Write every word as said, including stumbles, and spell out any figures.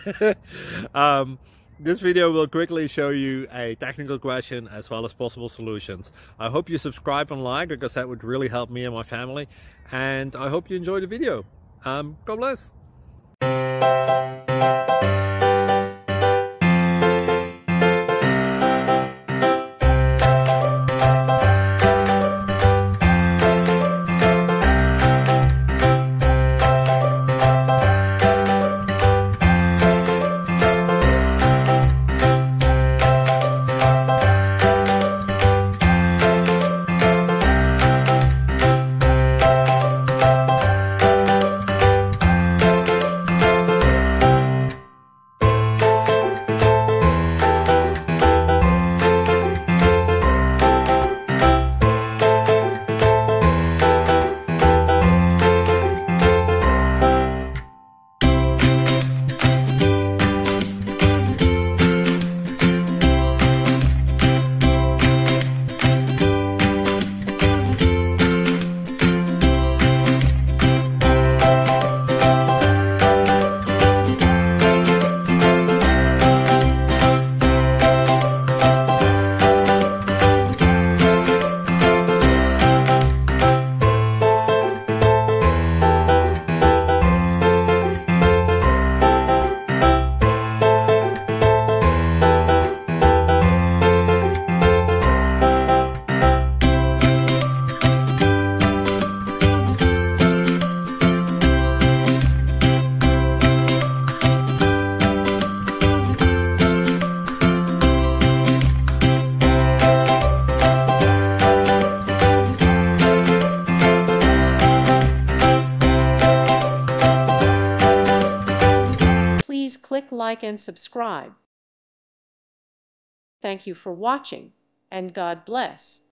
um, this video will quickly show you a technical question as well as possible solutions. I hope you subscribe and like, because that would really help me and my family. And I hope you enjoy the video. Um, God bless. Please click like and subscribe. Thank you for watching, and God bless.